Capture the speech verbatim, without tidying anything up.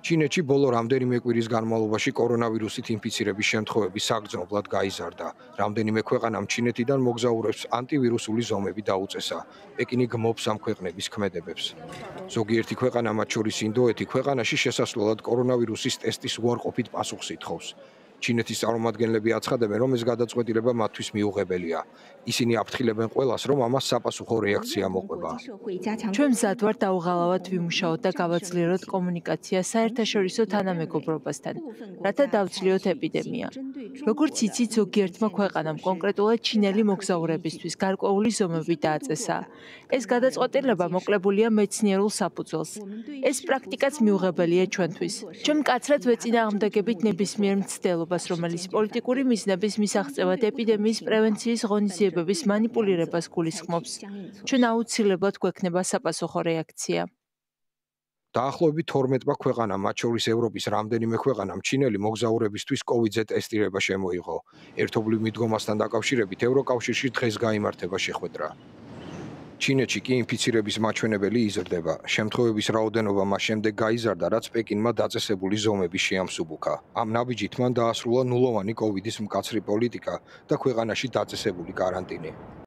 ჩინეთში ბოლო რამდენიმე კვირის განმავლობაში კორონავირუსით ინფიცირების შემთხვევები საგრძნობლად გაიზარდა. რამდენიმე ქვეყანამ ჩინეთიდან მოგზაურებს ანტივირუსული ზომები დაუწესა. პეკინი გმობს ამ ქვეყნების ქმედებებს. ზოგიერთი ქვეყანა, მათ შორის ინდოეთი, ქვეყანაში შესასვლელად კორონავირუსის ტესტის უარყოფით პასუხს ითხოვს. ჩინეთის წარმომადგენლები აცხადებენ, რომ ეს გადაწყვეტილება მათთვის მიუღებელია. ისინი აფრთხილებენ ყველას, რომ ამას საპასუხო რეაქცია მოყვება. ჩვენ მზად ვართ დაუღალავად ვიმუშაოთ და გავაძლიეროთ კომუნიკაცია საერთაშორისო თანამეგობრობასთან, რათა დავწლიოთ ეპიდემია. როგორც იცით, ზოგიერთმა ქვეყანამ კონკრეტულად ჩინელი მოგზაურებისთვის გარკვეული ზომები დააწესა. ეს გადაწყვეტილება მოკლებულია მეცნიერულ საფუძველს. ეს პრაქტიკაც მიუღებელია ჩვენთვის. ჩვენ მკაცრად ვეწინააღმდეგებით ნებისმიერ მცდელობას, რომელიც პოლიტიკური მიზნების მისაღწევად ეპიდემიის პრევენციის ღონისძიებების მანიპულირებას გულისხმობს. ჩვენ აუცილებლად გვექნება საპასუხო რეაქცია. დაახლოებით თორმეტმა ქვეყანამ, მათ შორის ევროპის რამდენიმე ქვეყანამ ჩინელი მოგზაურებისთვის კოვიდზე ტესტირება შემოიღო. ერთობლივ მიდგომასთან დაკავშირებით ევროკავშირში დღეს გაიმართება შეხვედრა. ჩინეთში კი ინფიცირების მაჩვენებელი იზრდება. შემთხვევების რაოდენობა მას შემდეგ გაიზარდა, რაც პეკინმა დაწესებული ზომები შეამსუბუქა. ამ ნაბიჯით მან დაასრულა ნულოვანი კოვიდის მკაცრი პოლიტიკა და ქვეყანაში დაწესებული კარანტინი.